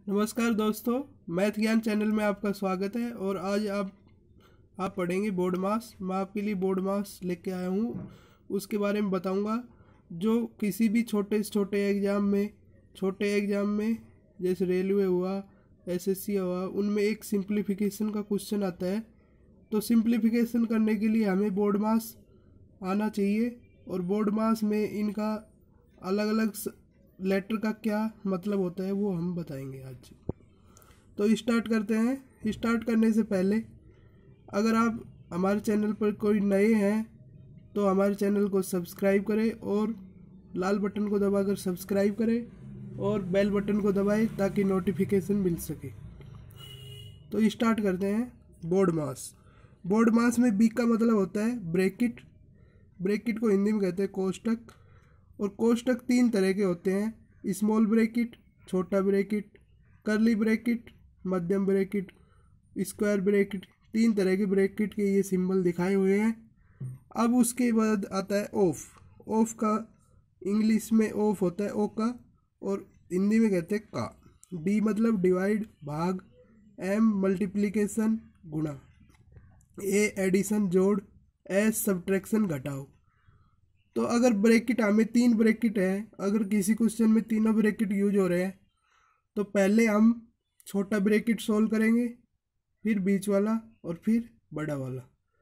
नमस्कार दोस्तों, मैथ ज्ञान चैनल में आपका स्वागत है। और आज आप पढ़ेंगे बोर्ड मास। मैं आपके लिए बोर्ड मास लेके आया हूँ, उसके बारे में बताऊँगा। जो किसी भी छोटे से छोटे एग्ज़ाम में जैसे रेलवे हुआ, एसएससी हुआ, उनमें एक सिंप्लीफिकेशन का क्वेश्चन आता है। तो सिंप्लीफिकेशन करने के लिए हमें बोर्ड मास आना चाहिए। और बोर्ड मास में इनका अलग अलग लेटर का क्या मतलब होता है वो हम बताएंगे आज। तो स्टार्ट करते हैं। स्टार्ट करने से पहले अगर आप हमारे चैनल पर कोई नए हैं तो हमारे चैनल को सब्सक्राइब करें और लाल बटन को दबाकर सब्सक्राइब करें और बेल बटन को दबाएं ताकि नोटिफिकेशन मिल सके। तो स्टार्ट करते हैं। बोर्ड मास। बोर्ड मास में बी का मतलब होता है ब्रैकेट। ब्रैकेट को हिंदी में कहते हैं कोष्टक। और कोष्टक तीन तरह के होते हैं, स्मॉल ब्रैकेट, छोटा ब्रैकेट, कर्ली ब्रैकेट, मध्यम ब्रैकेट, स्क्वायर ब्रैकेट। तीन तरह के ब्रैकेट के ये सिंबल दिखाए हुए हैं। अब उसके बाद आता है ऑफ। ऑफ का इंग्लिश में ऑफ होता है ओ का, और हिंदी में कहते हैं का। डी मतलब डिवाइड भाग, एम मल्टीप्लिकेशन गुणा, ए एडिशन जोड़, एस सब्ट्रैक्शन घटाओ। तो अगर ब्रैकेट हमें तीन ब्रैकेट है, अगर किसी क्वेश्चन में तीनों ब्रैकेट यूज हो रहे हैं तो पहले हम छोटा ब्रैकेट सोल्व करेंगे, फिर बीच वाला और फिर बड़ा वाला।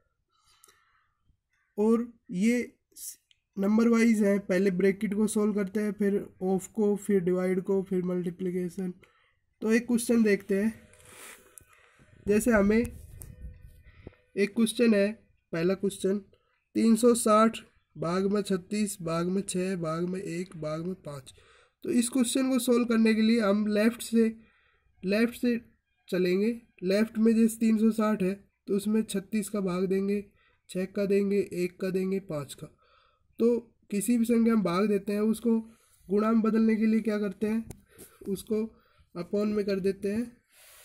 और ये नंबर वाइज है, पहले ब्रैकेट को सोल्व करते हैं, फिर ऑफ को, फिर डिवाइड को, फिर मल्टीप्लिकेशन। तो एक क्वेश्चन देखते हैं। जैसे हमें एक क्वेश्चन है, पहला क्वेश्चन 360 भाग में 36 भाग में 6 भाग में 1 भाग में 5। तो इस क्वेश्चन को सोल्व करने के लिए हम लेफ़्ट से चलेंगे। लेफ़्ट में जैसे 360 है तो उसमें 36 का भाग देंगे, 6 का देंगे, 1 का देंगे, 5 का। तो किसी भी संख्या में भाग देते हैं, उसको गुणा में बदलने के लिए क्या करते हैं, उसको अपॉन में कर देते हैं।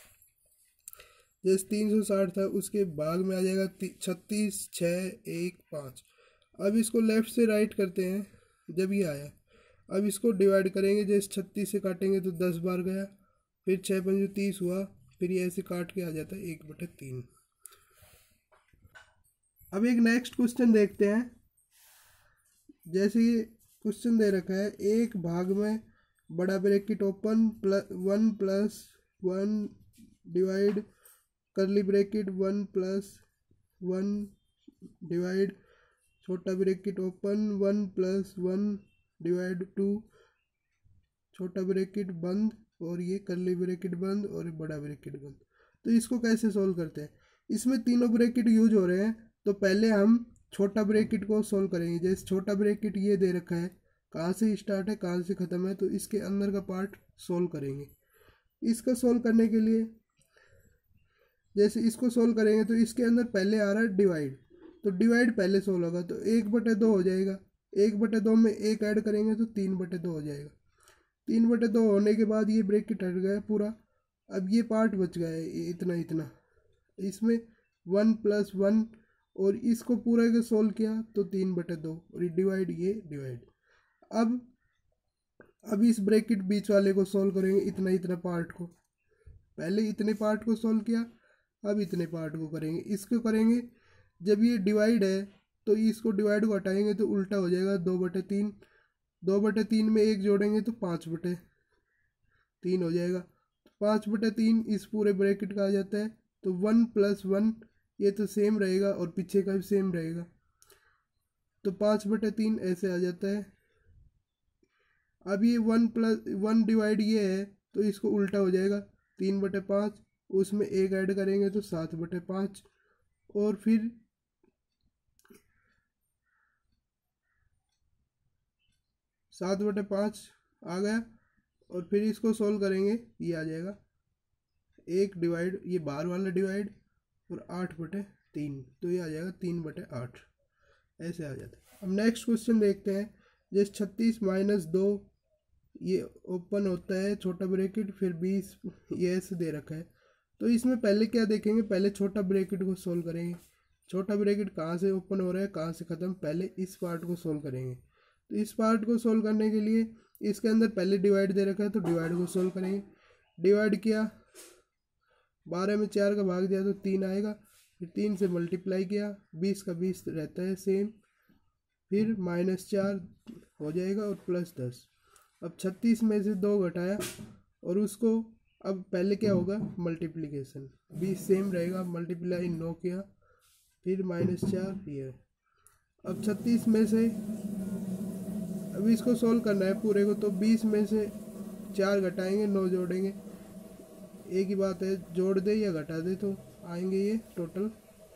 जैसे 360 था उसके भाग में आ जाएगा 36, 6, 1, 5। अब इसको लेफ़्ट से राइट करते हैं जब ये आया। अब इसको डिवाइड करेंगे, जैसे 36 से काटेंगे तो 10 बार गया, फिर 6 पंजे 30 हुआ, फिर ये ऐसे काट के आ जाता है 1/3। अब एक नेक्स्ट क्वेश्चन देखते हैं। जैसे ये क्वेश्चन दे रखा है, एक भाग में बड़ा bracket open 1 + 1 divide curly bracket 1 + 1 divide छोटा ब्रैकेट ओपन 1 + 1 डिवाइड 2 छोटा ब्रैकेट बंद, और ये कर्ली ब्रैकेट बंद और बड़ा ब्रैकेट बंद। तो इसको कैसे सोल्व करते हैं। इसमें तीनों ब्रैकेट यूज हो रहे हैं, तो पहले हम छोटा ब्रैकेट को सोल्व करेंगे। जैसे छोटा ब्रैकेट ये दे रखा है, कहाँ से स्टार्ट है कहाँ से ख़त्म है, तो इसके अंदर का पार्ट सोल्व करेंगे। इसका सोल्व करने के लिए जैसे इसको सोल्व करेंगे तो इसके अंदर पहले आ रहा है डिवाइड, तो डिवाइड पहले सोल्व होगा तो 1/2 हो जाएगा। 1/2 में 1 ऐड करेंगे तो 3/2 हो जाएगा। 3/2 होने के बाद ये ब्रैकेट हट गया पूरा। अब ये पार्ट बच गया है इतना इतना, इसमें 1 + 1, और इसको पूरा के सोल्व किया तो 3/2, और ये डिवाइड। अब इस ब्रैकेट बीच वाले को सोल्व करेंगे, इतना इतना पार्ट को। पहले इतने पार्ट को सोल्व किया, अब इतने पार्ट को करेंगे। इसको करेंगे जब ये डिवाइड है तो इसको डिवाइड को हटाएंगे तो उल्टा हो जाएगा 2/3। 2/3 में 1 जोड़ेंगे तो 5/3 हो जाएगा। 5/3 इस पूरे ब्रैकेट का आ जाता है। तो 1 + 1 ये तो सेम रहेगा और पीछे का भी सेम रहेगा, तो 5/3 ऐसे आ जाता है। अब ये 1 + 1 डिवाइड ये है तो इसको उल्टा हो जाएगा 3/5, उसमें 1 ऐड करेंगे तो 7/5, और फिर 7/5 आ गया। और फिर इसको सोल्व करेंगे, ये आ जाएगा 1 डिवाइड, ये बाहर वाला डिवाइड, और 8/3, तो ये आ जाएगा 3/8, ऐसे आ जाता है। अब नेक्स्ट क्वेश्चन देखते हैं। जैसे 36 - 2, ये ओपन होता है छोटा ब्रैकेट, फिर 20 ये ऐसे दे रखा है। तो इसमें पहले क्या देखेंगे, पहले छोटा ब्रैकेट को सोल्व करेंगे। छोटा ब्रैकेट कहाँ से ओपन हो रहा है कहाँ से ख़त्म, पहले इस पार्ट को सोल्व करेंगे। तो इस पार्ट को सोल्व करने के लिए इसके अंदर पहले डिवाइड दे रखा है तो डिवाइड को सोल्व करेंगे। डिवाइड किया, 12 में 4 का भाग दिया तो 3 आएगा, फिर 3 से मल्टीप्लाई किया, 20 का 20 रहता है सेम, फिर -4 हो जाएगा और +10। अब 36 में से 2 घटाया और उसको अब पहले क्या होगा मल्टीप्लिकेशन, 20 सेम रहेगा, मल्टीप्लाई 9 किया, फिर -4 ये। अब 36 में से अब इसको सोल्व करना है पूरे को, तो 20 में से 4 घटाएंगे, 9 जोड़ेंगे, एक ही बात है, जोड़ दे या घटा दे तो आएंगे ये टोटल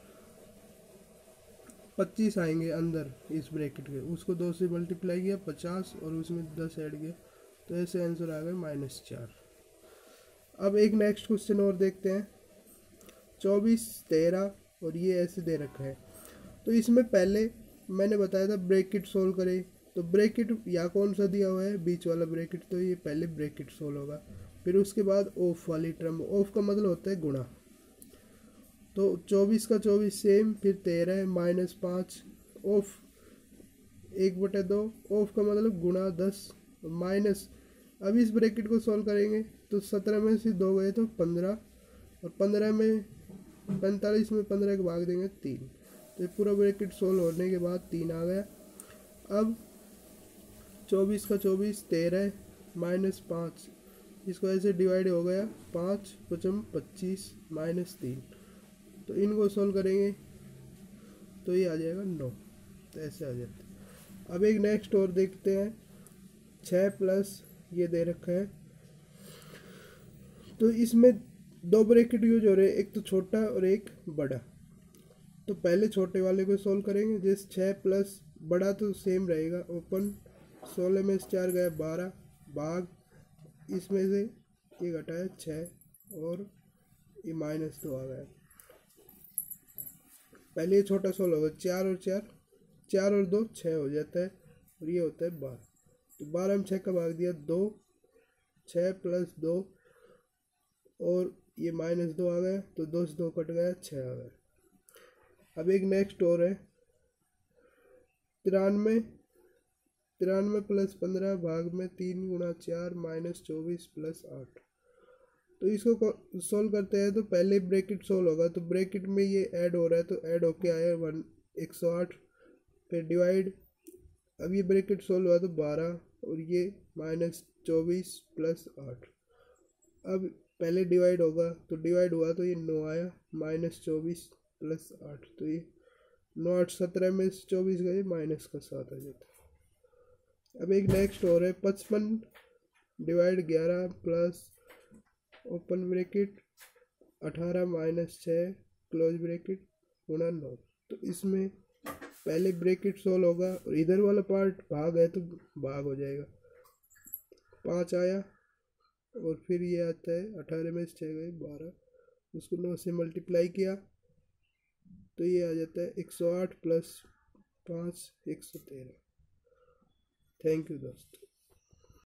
25 आएंगे अंदर इस ब्रैकेट के, उसको 2 से मल्टीप्लाई किया 50 और उसमें 10 ऐड किया, तो ऐसे आंसर आ गया -4। अब एक नेक्स्ट क्वेश्चन और देखते हैं। 24, 13 और ये ऐसे दे रखा है, तो इसमें पहले मैंने बताया था ब्रैकेट सोल्व करें, तो ब्रैकेट या कौन सा दिया हुआ है बीच वाला ब्रैकेट, तो ये पहले ब्रैकेट सोल्व होगा, फिर उसके बाद ऑफ वाली टर्म, ऑफ का मतलब होता है गुणा, तो 24 का 24 सेम, फिर 13 -5 ऑफ 1/2, ऑफ का मतलब गुणा 10 माइनस। अब इस ब्रैकेट को सॉल्व करेंगे तो 17 में से 2 गए तो 15, और 15 में 45 में 15 का भाग देंगे 3, तो पूरा ब्रैकेट सोल्व होने के बाद 3 आ गया। अब 24 का 24 13 -5, इसको ऐसे डिवाइड हो गया, 5 5 25 -3, तो इनको सोल्व करेंगे तो ये आ जाएगा 9, तो ऐसे आ जाता है। अब एक नेक्स्ट और देखते हैं। 6 प्लस ये दे रखा है, तो इसमें 2 ब्रैकेट यूज हो रहे हैं, एक तो छोटा और एक बड़ा, तो पहले छोटे वाले को सोल्व करेंगे। जैसे 6 प्लस बड़ा तो सेम रहेगा, ओपन 16 में से 4 गया 12, भाग इसमें से ये घटाया 6 और ये -2 आ गया। पहले ये छोटा सोल्व होगा, 4 और 4 4 और 2 6 हो जाता है, और ये होता है 12, तो 12 में 6 का भाग दिया 2, 6 + 2 और ये -2 आ गया, तो 2 से 2 कट गया, 6 आ गया। अब एक नेक्स्ट और है 93 + 15 भाग में 3 × 4 -24 + 8, तो इसको सोल्व करते हैं, तो पहले ब्रैकेट सोल्व होगा, तो ब्रैकेट में ये ऐड हो रहा है तो ऐड होके आया 108, फिर डिवाइड, अब ये ब्रैकेट सोल्व हुआ तो 12 और ये -24 + 8, अब पहले डिवाइड होगा, तो डिवाइड हुआ तो ये 9 आया, -24 + 8, तो ये 9 8 17 में से 24 गए, -7 आ जाता है। अब एक नेक्स्ट और है 55 divide 11 plus open bracket 18 -6 close bracket गुणा 9, तो इसमें पहले ब्रैकेट सोल्व होगा और इधर वाला पार्ट भाग है तो भाग हो जाएगा, 5 आया, और फिर ये आता है 18 में से 6 गए 12, उसको 9 से मल्टीप्लाई किया तो ये आ जाता है 108 + 5 113। थैंक यू दोस्तों।